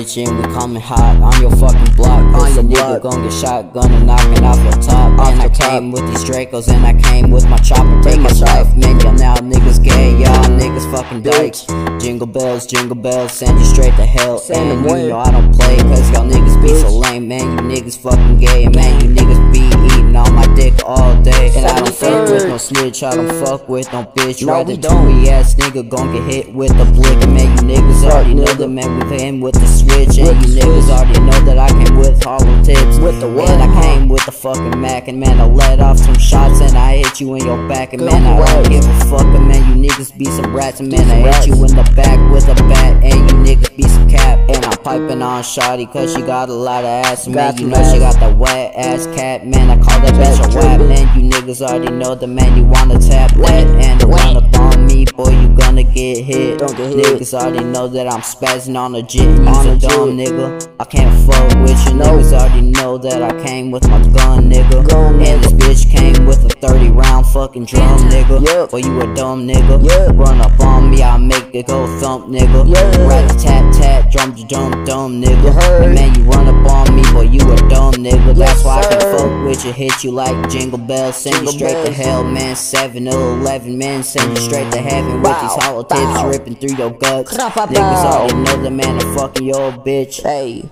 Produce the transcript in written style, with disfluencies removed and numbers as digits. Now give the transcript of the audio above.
bitch, and we coming hot on your fucking block. Cause a nigga gon' get shotgun and knocking off your top. And I came with these Dracos and I came with my chopper. Take his life, man, y'all now niggas gay, y'all niggas fucking dykes. Jingle bells, send you straight to hell. And you know I don't play, cause y'all niggas be so lame, man. You niggas fucking gay, man. You niggas be eating on my dick all day. And I don't fuck with no snitch, I don't fuck with no bitch. Right, the 2 ass nigga gon' get hit with the blick. And man, you niggas already know that, man, we came with the switch. And you niggas already know that I came with hollow tips. With the what? And I came with the fucking Mac. And man, I let off some shots and I hit you in your back. And man, I don't give a fuck. And man, you niggas be some rats. And man, I hit you in the back with a bat. And you niggas be some cap. And I'm piping on shawty cause she got a lot of ass. And man, you know she got the wet ass cat. Man, I call that bitch a wet. Man, you niggas already know the man, you wanna tap that. And run up on me, boy, you gonna get hit. Niggas already know that I'm spazzing on a jit. And you's a dumb nigga, I can't fuck with you. Niggas already know that I came with my gun, nigga. And this bitch came with a 30-round fucking drum, nigga. Boy, you a dumb nigga. Run up on me, I'll make it go thump, nigga. Rat-a-tat-tat, drum, nigga. And man, you run up on me, boy, you a dumb nigga. That's why I can fuck with you, hit you like jingle bells. Send you straight to hell, man. 7 to 11, man. Send you straight to heaven with these hollow tips ripping through your guts. Niggas already know the man, I'm fucking your bitch.